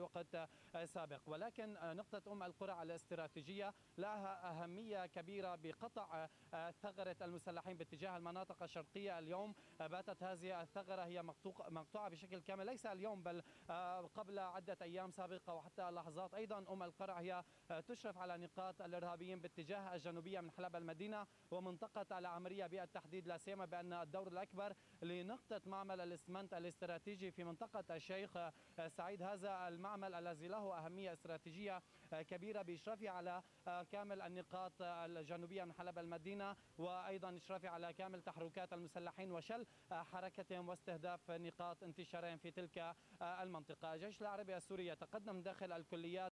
وقت سابق. ولكن نقطة أم القرى الاستراتيجية لها أهمية كبيرة بقطع ثغرة المسلحين باتجاه المناطق الشرقية. اليوم باتت هذه الثغرة هي مقطوعة بشكل كامل، ليس اليوم بل قبل عدة أيام سابقة وحتى لحظات. أيضا أم القرى هي تشرف على نقاط الإرهابيين باتجاه الجنوبية من حلب المدينة ومنطقة العمرية بالتحديد، لا سيما بأن الدور الأكبر لنقطة معمل الإسمنت الاستراتيجي في منطقة الشيخ سعيد. هذا المعمل الذي له أهمية استراتيجية كبيرة بإشرافه على كامل النقاط الجنوبية من حلب المدينة، وأيضا إشرافه على كامل تحركات المسلحين وشل حركتهم واستهداف نقاط انتشارهم في تلك المنطقة. الجيش العربي السوري يتقدم داخل الكليات